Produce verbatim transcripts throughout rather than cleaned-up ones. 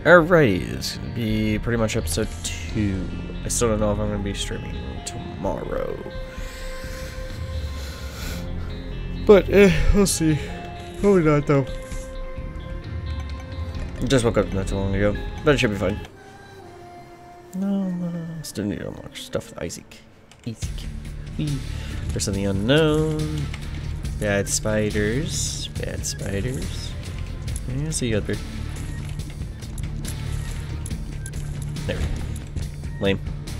Alrighty, this is going to be pretty much episode two. I still don't know if I'm going to be streaming tomorrow. But, eh, we'll see. Probably not, though. Just woke up not too long ago, but it should be fine. No, no, still need to unlock stuff with Isaac. Isaac. There's something unknown. Bad spiders. Bad spiders. Yeah, see you out there. There we go. Lame.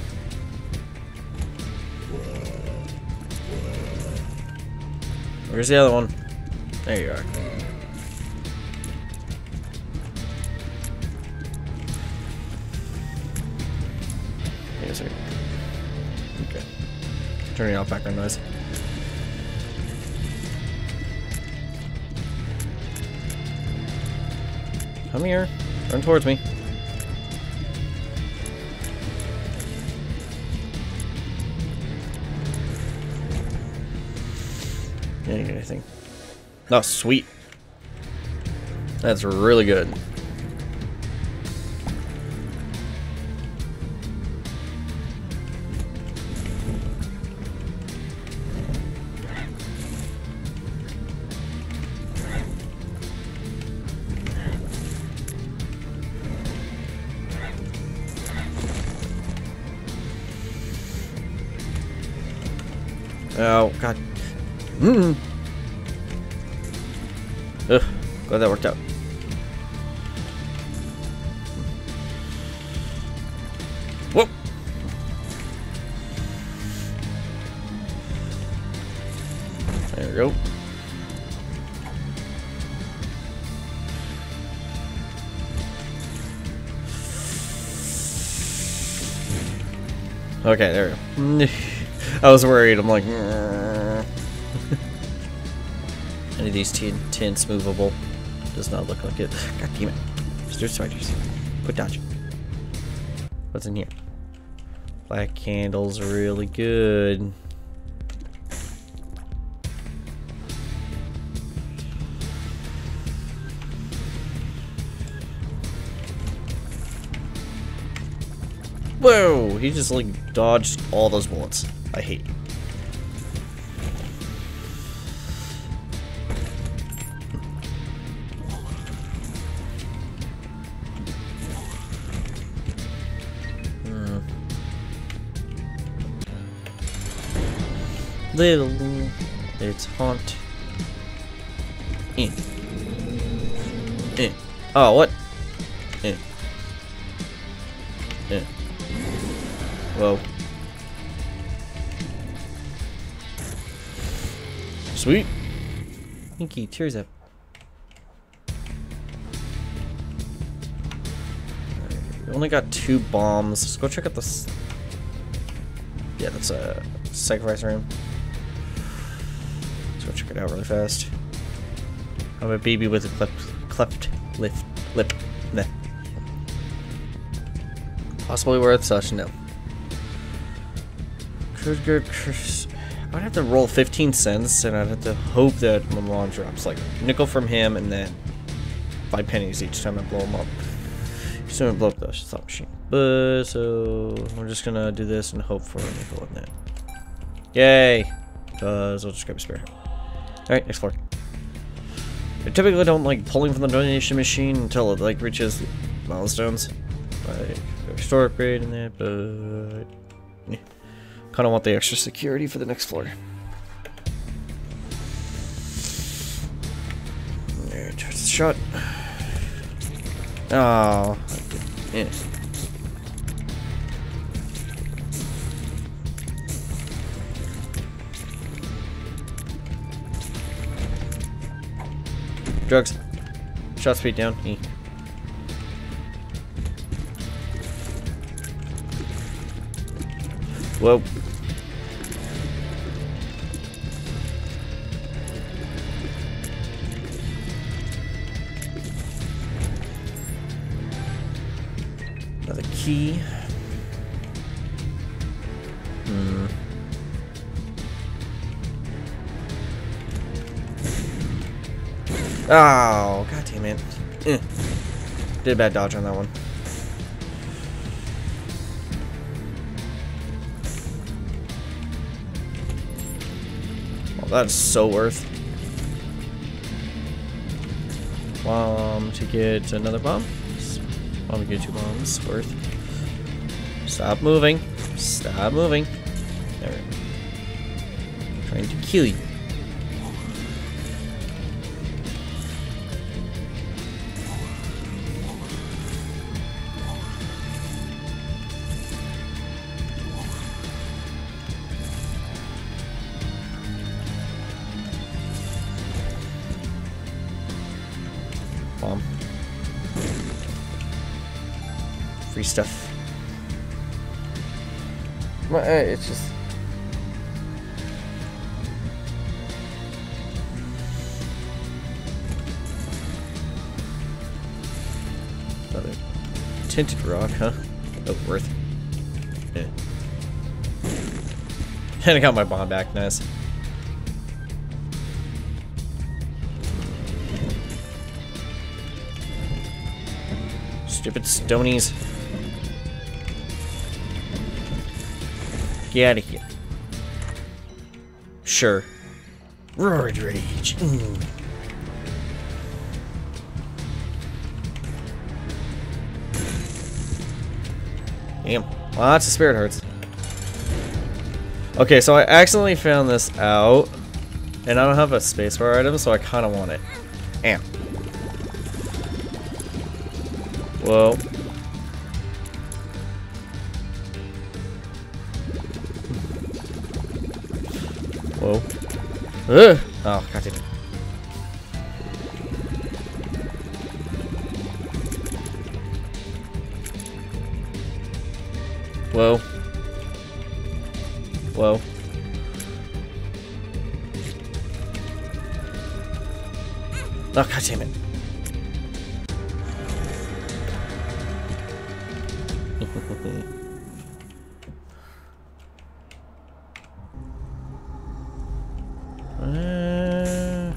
Where's the other one? There you are. Hang on a second. Okay. Turning off background noise. Come here. Run towards me. Didn't get anything. Oh, sweet. That's really good. Oh, God. Mm. Ugh, glad that worked out. Whoop. There we go. Okay, there we go. I was worried. I'm like, any of these tints movable? Does not look like it. God damn it! There's spiders. Quit dodging. What's in here? Black candles are really good. Whoa! He just like dodged all those bullets. I hate you. Hmm. Little, it's haunt. Eh. Eh. Oh, what? Eh. Eh. Whoa. Sweet. Pinky, tears up. We only got two bombs. Let's go check out this. Yeah, that's a sacrifice room. Let's go check it out really fast. I'm a baby with a cleft, cleft lip. Lip. Nah. Possibly worth such, no. Good, good, Chris. I'd have to roll fifteen cents, and I'd have to hope that Lamont drops like a nickel from him, and then five pennies each time I blow him up. Just gonna blow up the thought machine. But so we're just gonna do this and hope for a nickel in that. Yay! Cause I'll just grab a spare. All right, next floor. I typically don't like pulling from the donation machine until it like reaches milestones. Like store upgrade in there, but. Yeah. Kind of want the extra security for the next floor. There, charge the shot. Oh, yeah. Drugs. Shot speed down. E. Whoa. Another key. Hmm. Oh, god damn it. Eh. Did a bad dodge on that one. Oh, that's so worth. Bomb to get another bomb. Bomb to get two bombs. Worth. Stop moving. Stop moving. There we go. Trying to kill you. Bomb. Free stuff. Well, uh, it's just. Another tinted rock, huh? Oh, worth. Yeah. And I got my bomb back, nice. Stupid stonies. Get out of here. Sure. Roared rage. Mm. Damn. Lots of spirit hearts. Okay, so I accidentally found this out. And I don't have a spacebar item, so I kind of want it. Damn. Whoa. Whoa. Ugh. Oh, god damn it. Whoa. Whoa. Oh, god damn it. uh...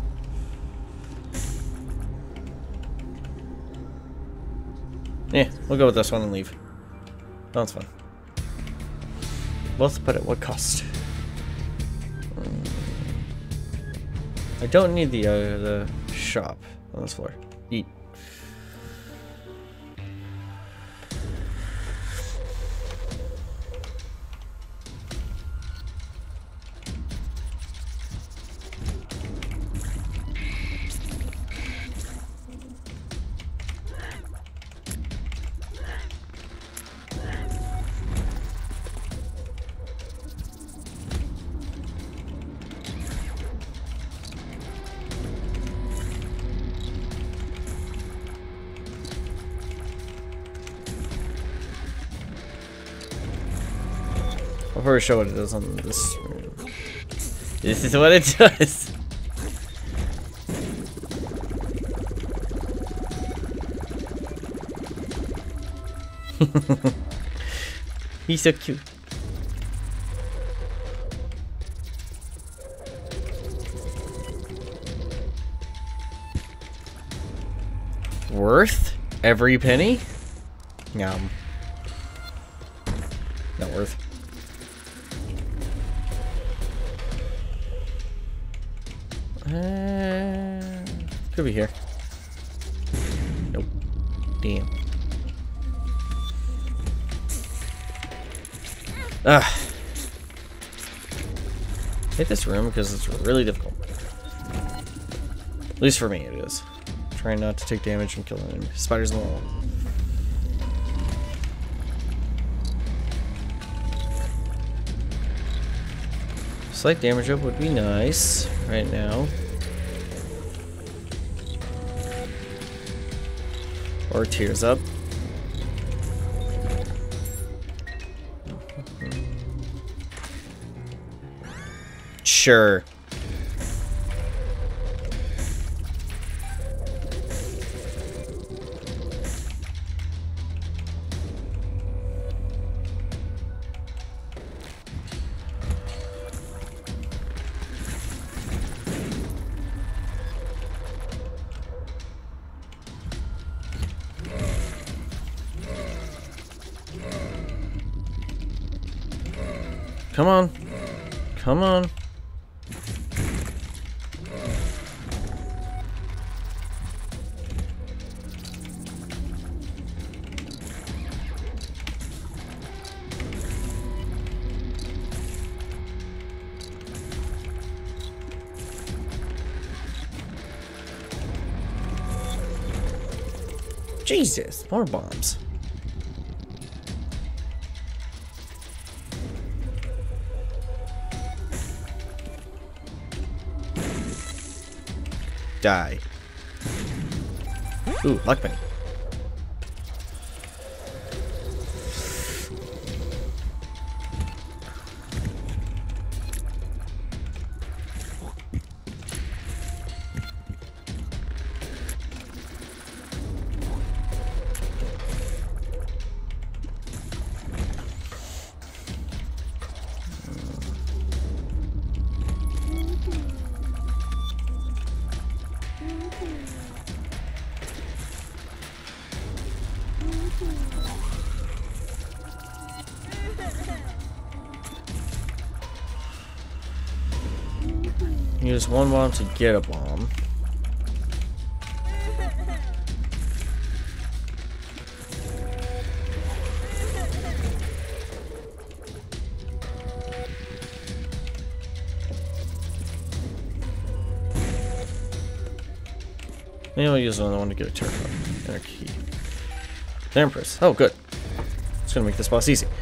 Yeah, we'll go with this one and leave. That's fun. Both, but at what cost? Um, I don't need the uh, the shop on this floor. Eat. I'll probably show what it does on this room. This is what it does. He's so cute. Worth every penny? Yum. Not worth. Uh, could be here. Nope. Damn. Ah. I hate this room because it's really difficult. At least for me, it is. Trying not to take damage from killing enemies. Spiders in the wall. Slight damage up would be nice right now. Or tears up. Sure. Come on. Come on. Jesus, more bombs. Die. Ooh, luck penny. Use one bomb to get a bomb. Maybe I'll use another one to get a turret and a key. The Empress. Oh, good. It's gonna make this boss easy.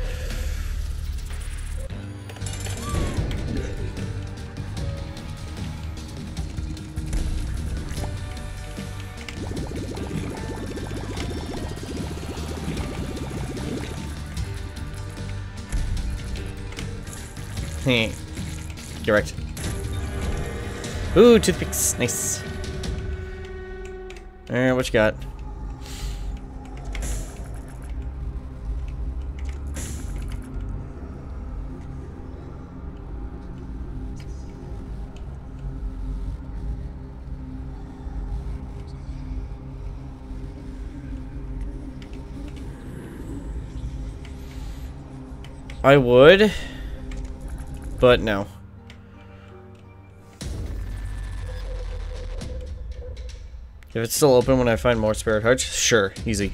Get wrecked. Ooh, toothpicks. Nice. Alright, what you got? I would, but no. If it's still open when I find more spirit hearts, sure, easy.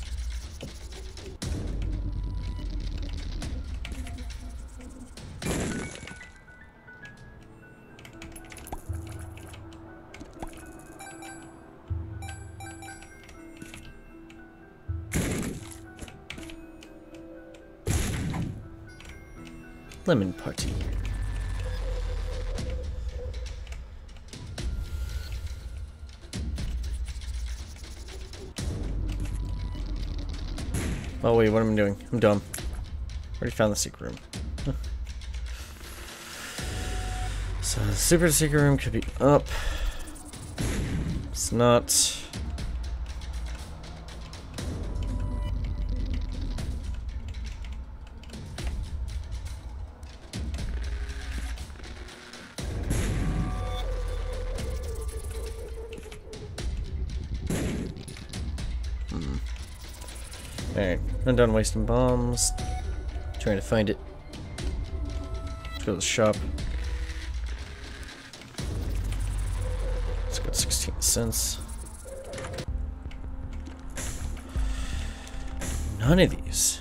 Lemon party. Oh wait, what am I doing? I'm dumb. Already found the secret room. Huh. So the super secret room could be up. It's not. Alright, I'm done wasting bombs. Trying to find it. Let's go to the shop. Let's go sixteen cents. None of these.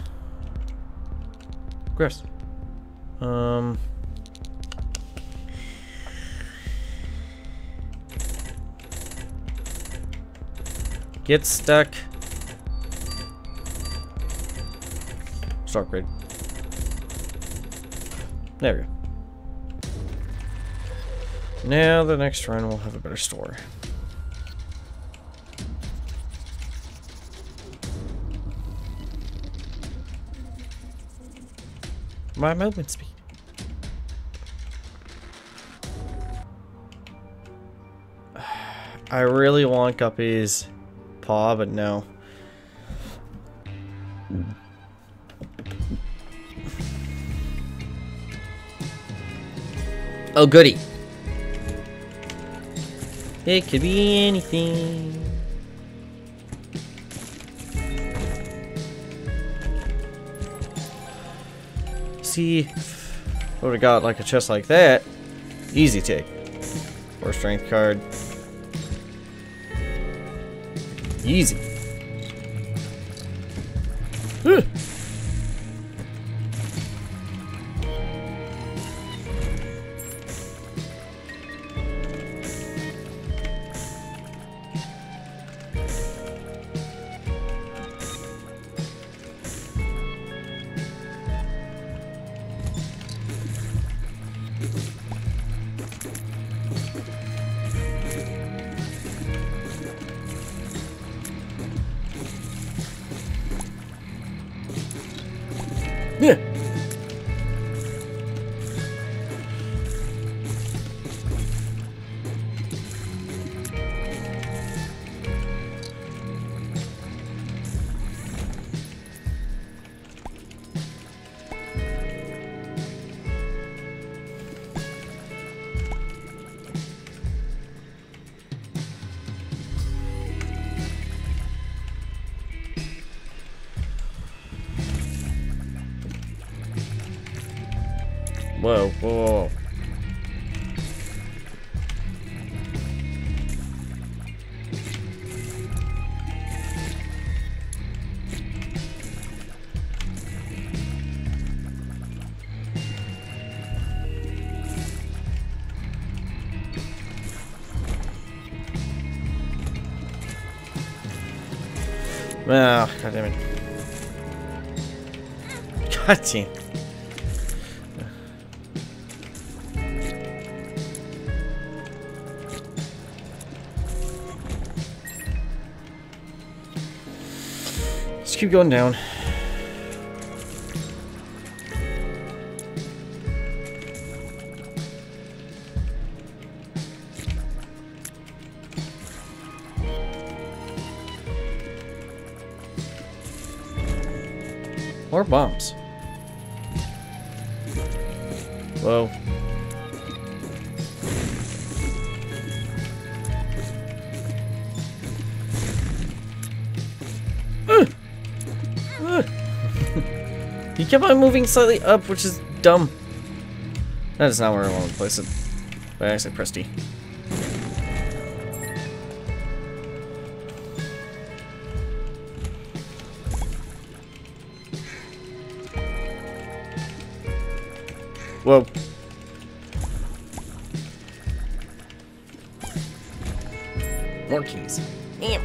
Gross. Um. Get stuck. Start grid. There we go. Now the next run will have a better store. My movement speed. I really want Guppy's paw, but no. Oh, goody. It could be anything. See, Would have got like a chest like that. Easy take. Or strength card. Easy. Huh. Yeah. Whoa, whoa, whoa, whoa. Ah, God damn it. God damn. Just keep going down. More bombs. Whoa. Uh. Uh. He kept on moving slightly up, which is dumb. That is not where I want to place it. But I said press D. Whoa. More keys. Damn.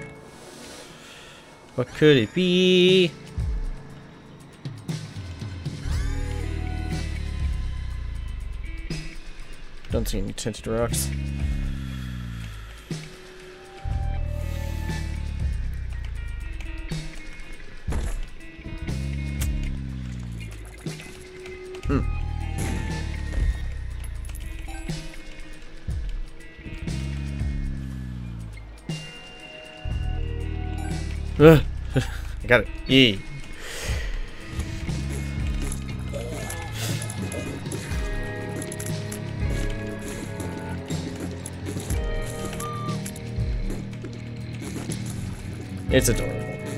What could it be? Don't see any tinted rocks. Hmm. I got it. Yee. It's adorable.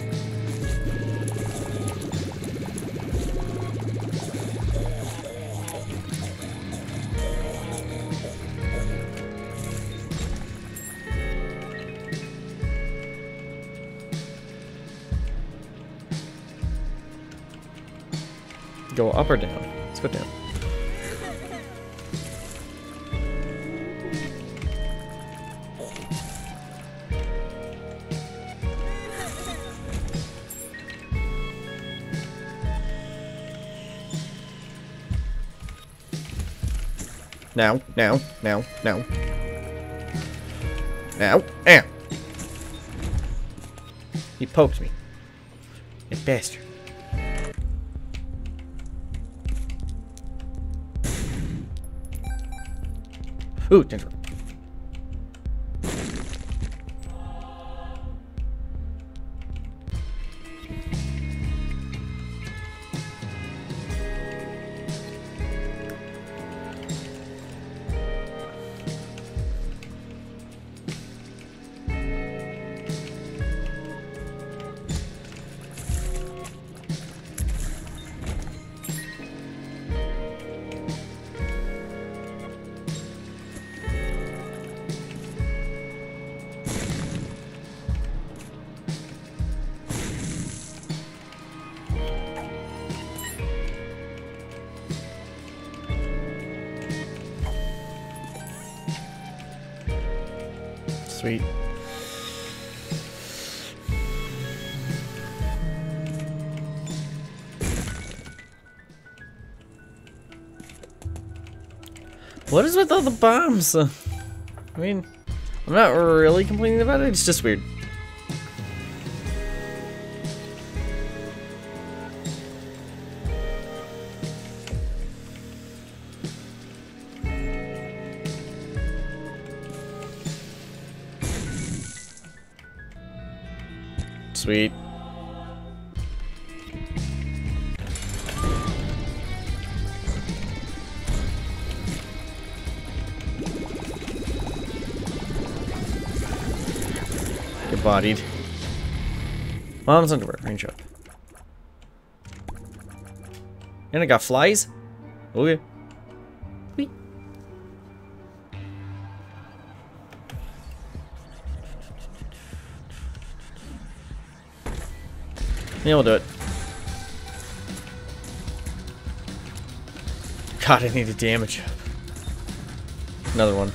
Go up or down? Let's go down. Now, now, now, now. Now, ow! He poked me. You bastard. Ooh, danger. Sweet. What is with all the bombs? Uh, I mean, I'm not really complaining about it, it's just weird. Sweet. Get bodied. Mom's underwear, range up. And I got flies? Okay. Whee. Yeah, we'll do it. God, I need a damage up. Another one.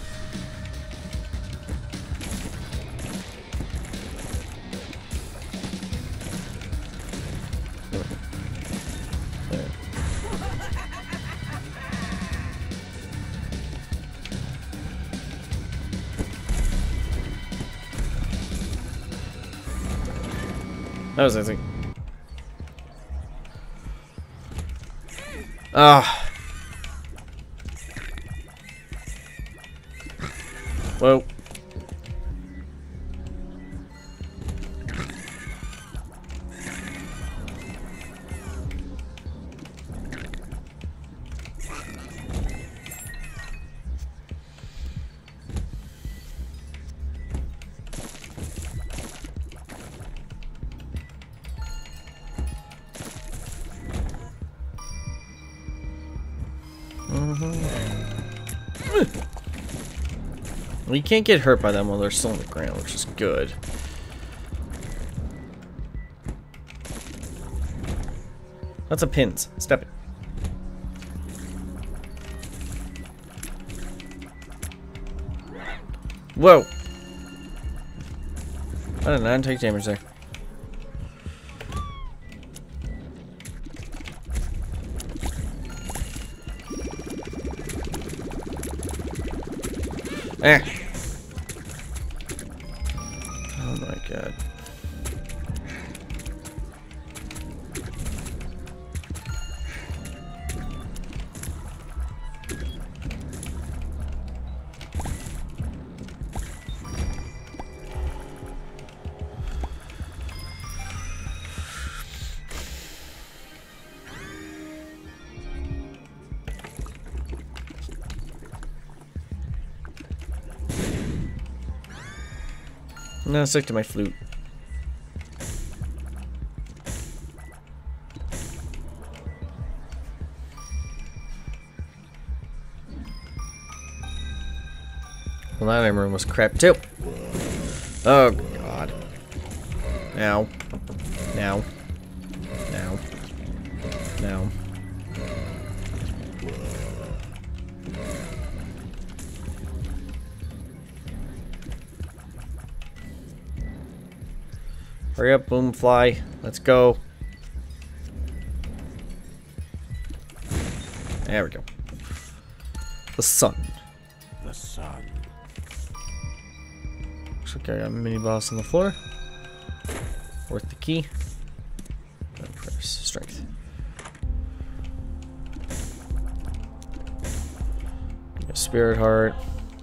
That was, I think. Ah. Whoa. Well, you can't get hurt by them while they're still on the ground, which is good. Lots of pins. Step it. Whoa! I did not take damage there. Eh. Oh my god. No, stick to my flute. Well, that item room was crap too. Oh god. Now. Now. Now. Now. Hurry up, boom, fly. Let's go. There we go. The sun. The sun. Looks like I got a mini boss on the floor. Worth the key. And press strength. A spirit heart.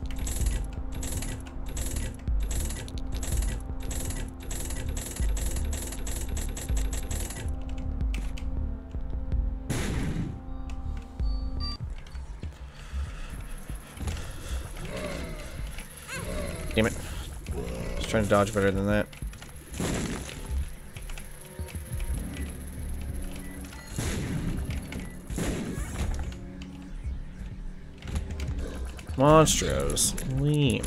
Damn it. I was trying to dodge better than that. Monstros. Lean.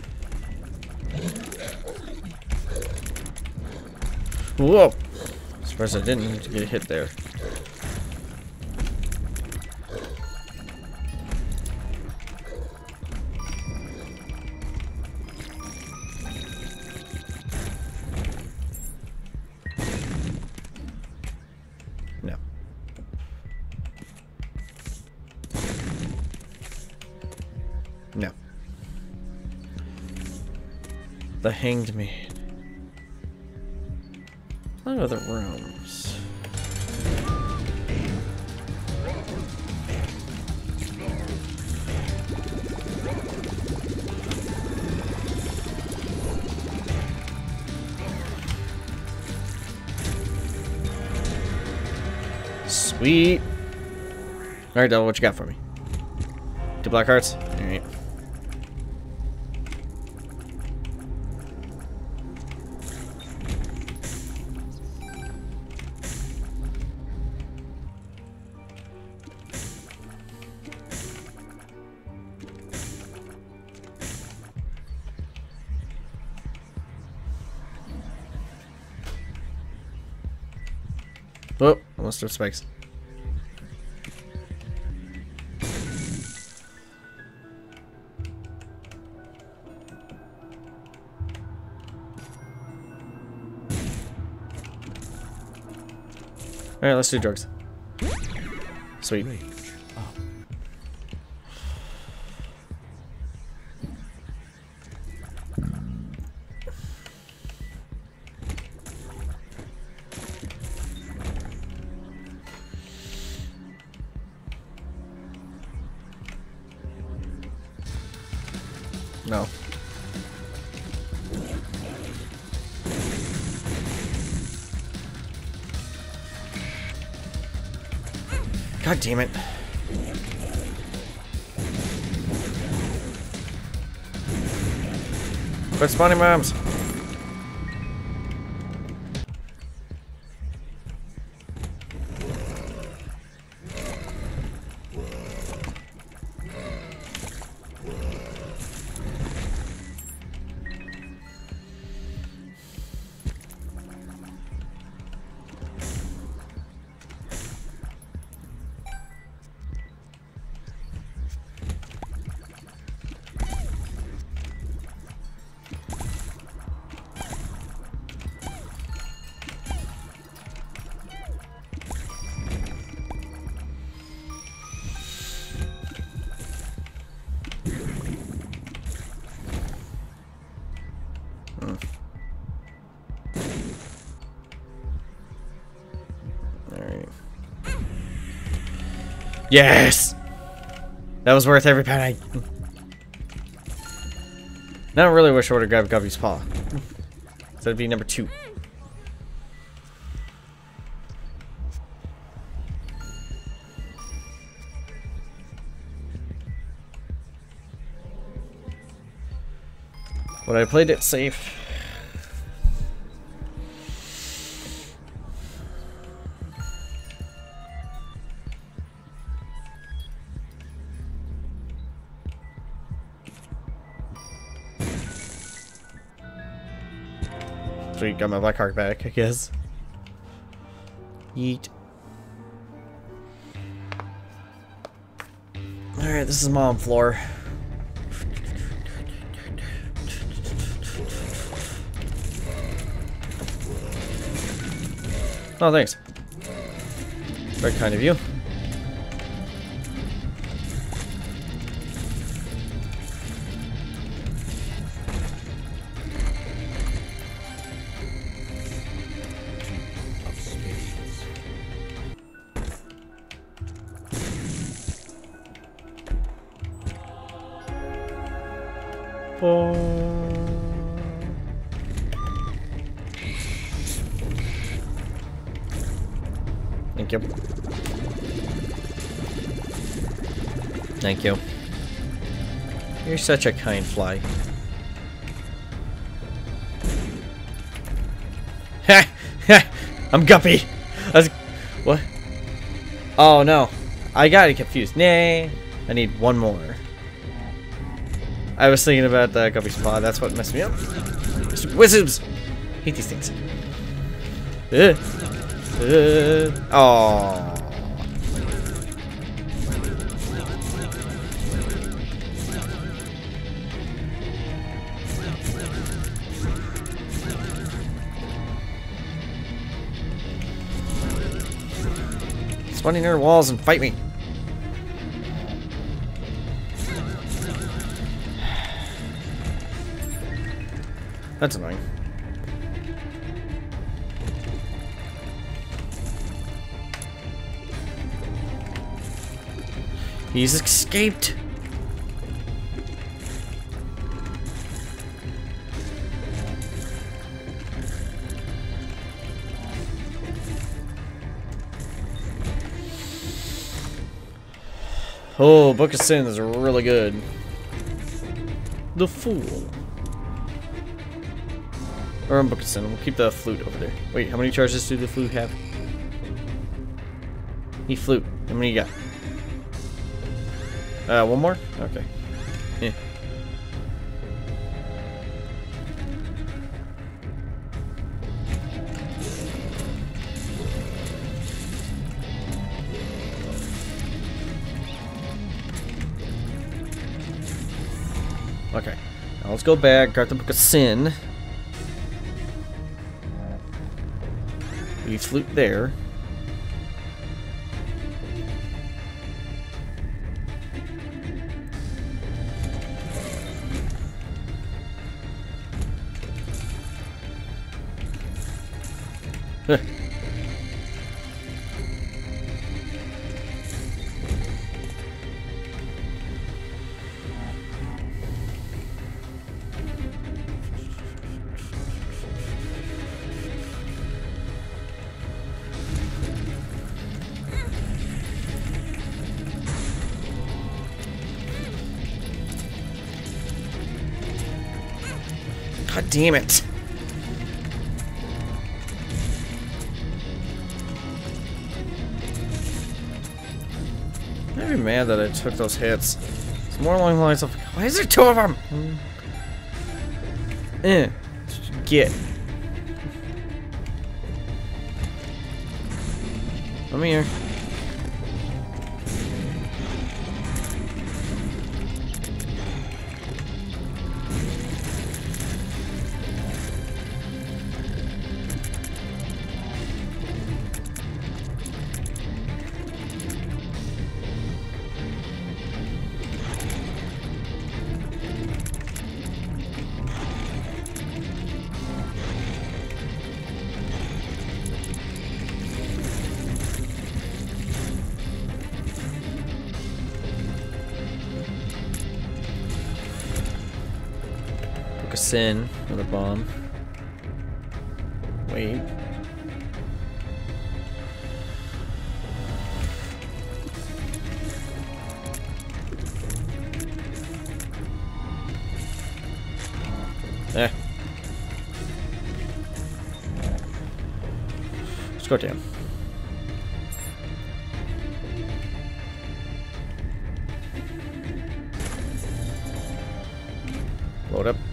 Whoa! Surprised I didn't need to get hit there. The Hanged Man. What other rooms? Sweet. Alright, Devil, what you got for me? Two black hearts? Alright. Oh, almost threw spikes. Alright, let's do drugs. Sweet. No. God damn it. Quit spawning bombs. Alright. Yes! That was worth every penny. Now I really wish I would have grabbed Guppy's paw. So that'd be number two. But I played it safe. Sweet, got my black heart back, I guess. Yeet. Alright, this is mom floor. Oh, thanks. Very kind of you. Oh. Thank you. Thank you. You're such a kind fly. Ha! Ha! I'm Guppy! I was, what? Oh no. I got it confused. Nay. I need one more. I was thinking about the Guppy's paw. That's what messed me up. Wizards! Hate these things. Uh. Uh, oh. Spawn near walls and fight me. That's annoying. He's escaped. Oh, Book of Sin is really good. The Fool. Or in Book of Sin. We'll keep the flute over there. Wait, how many charges do the flute have? He flute. How many you got? Uh, one more? Okay. Yeah. Okay. Now let's go back, grab the Book of Sin. We flute there. Huh. God damn it. I'm not even mad that I took those hits. It's more along the lines of, why is there two of them? Mm. Eh. Get. Come here. Sin, another bomb. Wait. Eh. Let's go down. Load up.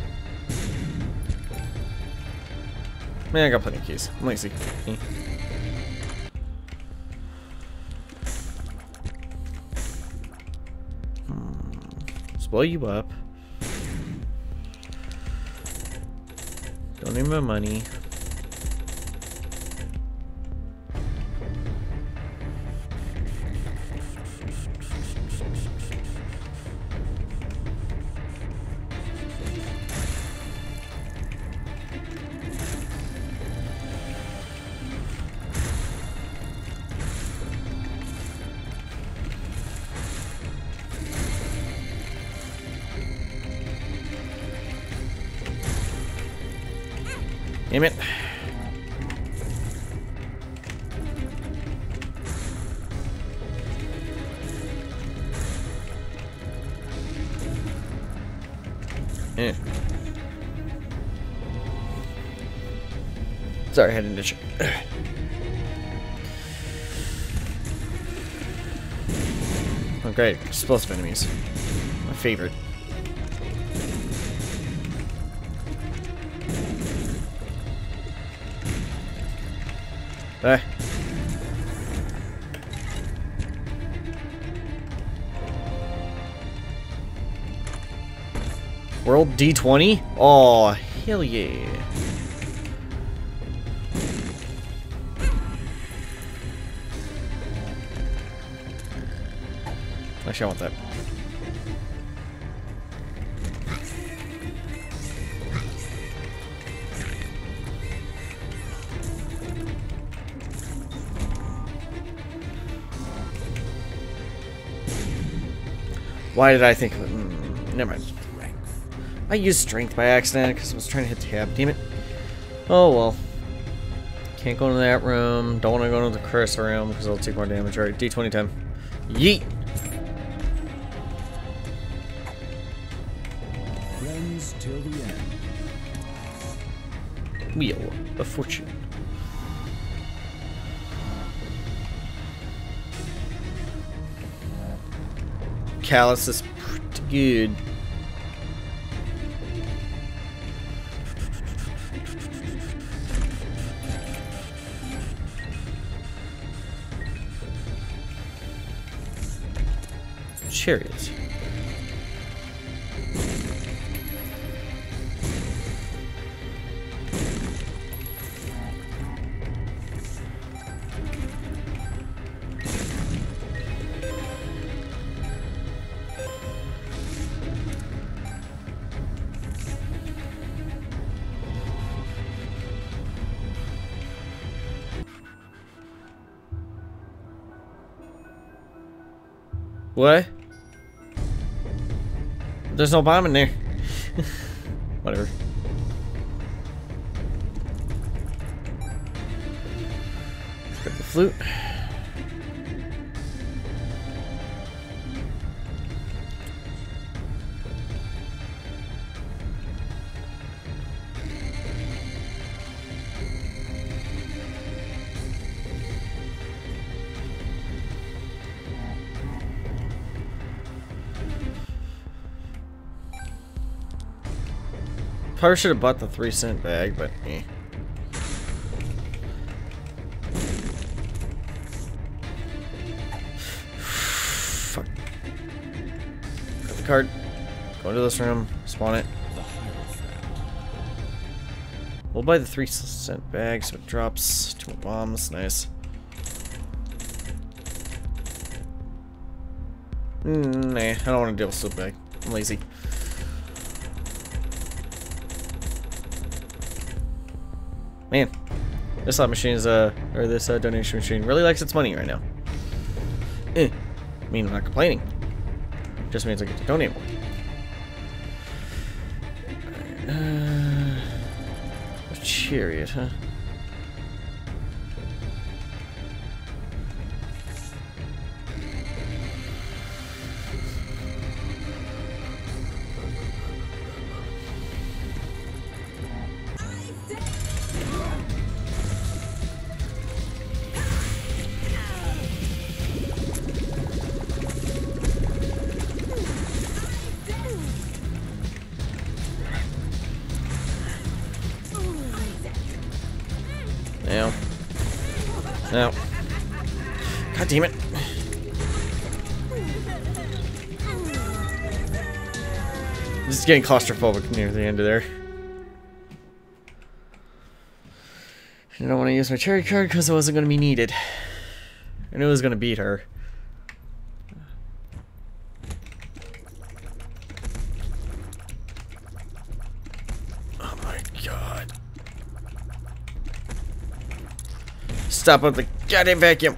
Man, I got plenty of keys. I'm lazy. Eh. Hmm. Let's blow you up. Don't need my money. Damn it. Eh. Sorry, I had an issue. Oh great, explosive enemies. My favorite. Ah. World D twenty? Oh, hell yeah. Actually, I want that. Why did I think of it? Mm, never mind. I used strength by accident because I was trying to hit tab. Damn it. Oh well. Can't go into that room. Don't want to go into the cursor room because I'll take more damage. Alright, D twenty time. Yeet! Friends till the end. Wheel of Fortune. Callus is pretty good. Chariots. What? There's no bomb in there. Whatever. Grab the flute. Probably should have bought the three cent bag, but eh. Fuck. Got the card. Go into this room. Spawn it. We'll buy the three cent bag so it drops two bombs. Nice. Mm, nah, I don't want to deal with silk bag. I'm lazy. Man, this slot machine is, uh, or this uh, donation machine really likes its money right now. Eh. I mean, I'm not complaining. Just means I get to donate more. Uh, a chariot, huh? No. No. God damn it. This is getting claustrophobic near the end of there. I don't want to use my cherry card because it wasn't going to be needed. I knew it was going to beat her. Oh my god. Stop with the goddamn vacuum.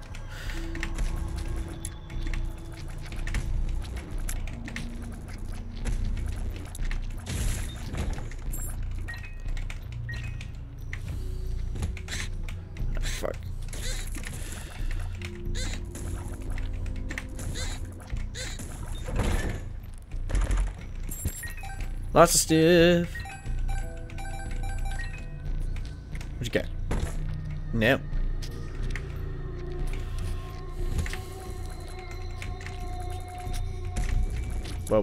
Oh, fuck. Lots of stuff. What you got? No. Whoa.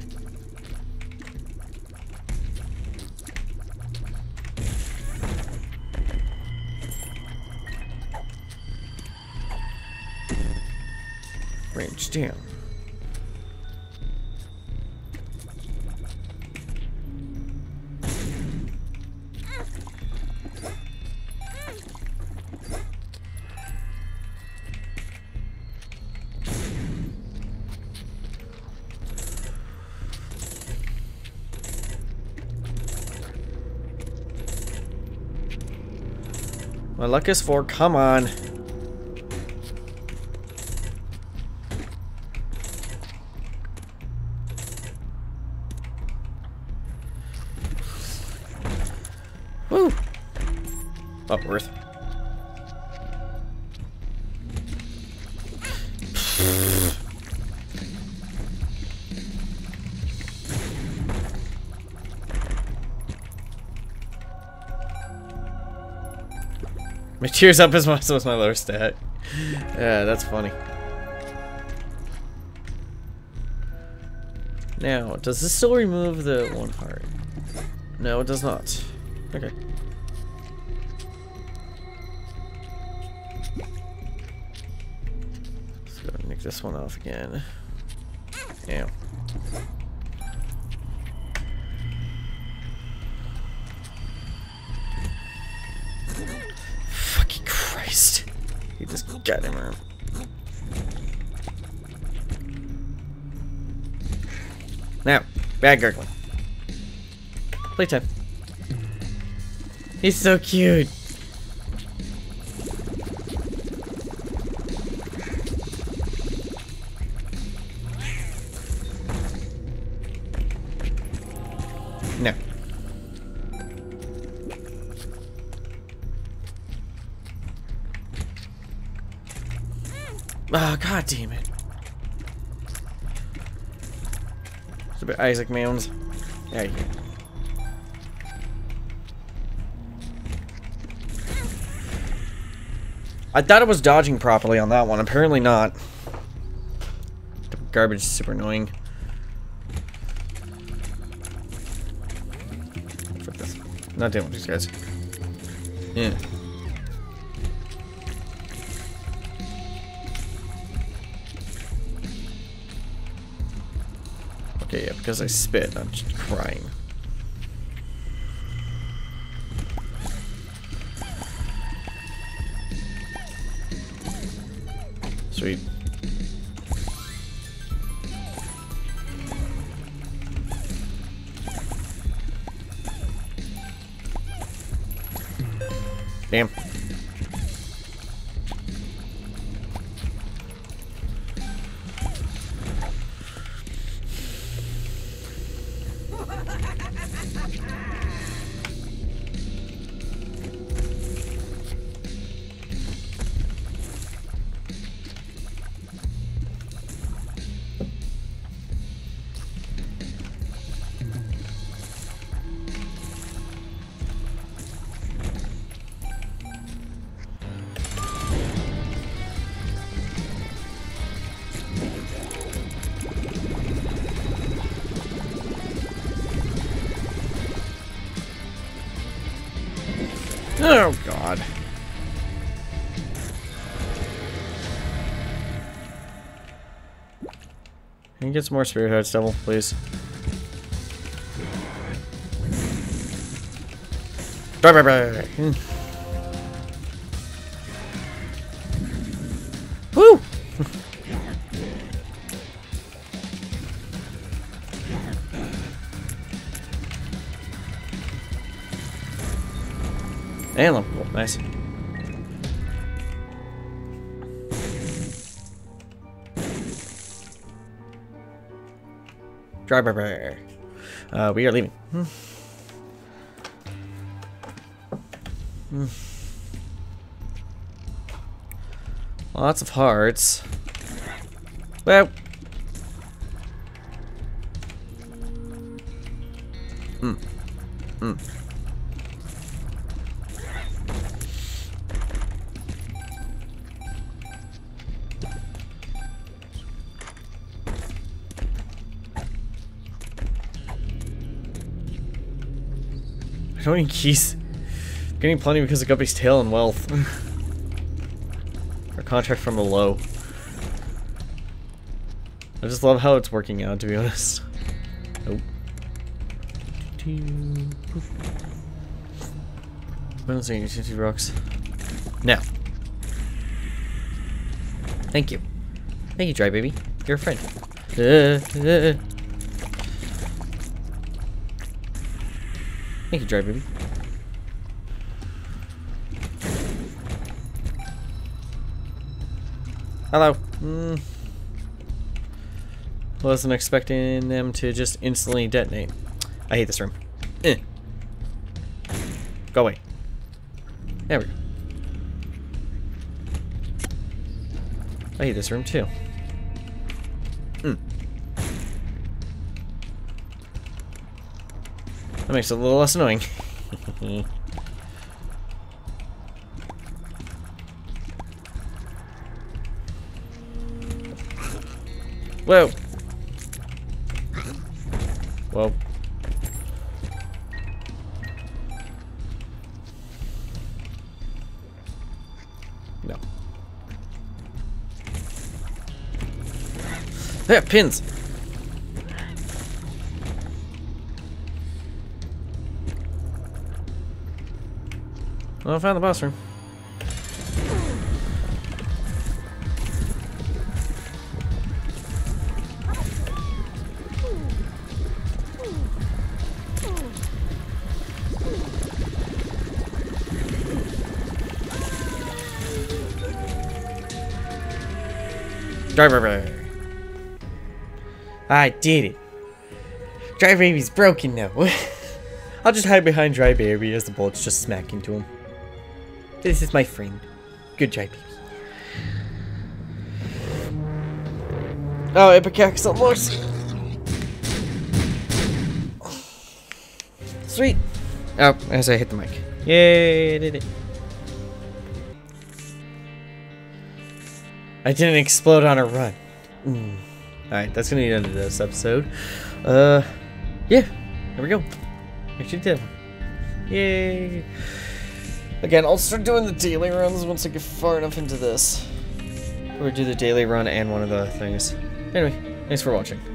Range down. My luck is four. Come on. not worth. My tears up as much as my lower stat. Yeah, that's funny. Now, does this still remove the one heart? No, it does not. Okay. Let's go and make this one off again. Yeah. Fucking Christ. He just got him around. Now, bad gurgling. Playtime. He's so cute. No. Oh, god damn it. It's a bit Isaac Mounds. There you go. I thought it was dodging properly on that one. Apparently not. The garbage is super annoying. Fuck this. Not dealing with these guys. Yeah. Okay, yeah, because I spit, I'm just crying. Sweet. Damn. Oh, God. Can you get some more spirit hearts, devil, please? Hmm. Woo! And level cool. Nice. Driver. Uh, we are leaving. Hmm. Hmm. Lots of hearts. Well. Hmm. Hmm. I don't need keys. I'm getting plenty because of Guppy's tail and wealth. Our contract from below. I just love how it's working out, to be honest. Nope. I don't see any T N T rocks. Now. Thank you. Thank you, Dry Baby. You're a friend. Uh, uh. Thank you, Dry Baby. Hello. Mm. Wasn't expecting them to just instantly detonate. I hate this room. Eh. Go away. There we go. I hate this room too. Hmm. That makes it a little less annoying. Whoa. Whoa. No. There, pins. Well, I found the boss room. Driver. I did it. Dry Baby's broken now. I'll just hide behind Dry Baby as the bullets just smack into him. This is my friend. Good Dry Baby. Oh, Ipecax almost. Sweet. Oh, as I hit the mic. Yay, I did it. I didn't explode on a run. Mm. Alright, that's gonna be the end of this episode. Uh, yeah, there we go. Actually did. Yay. Again, I'll start doing the daily runs once I get far enough into this. Or do the daily run and one of the things. Anyway, thanks for watching.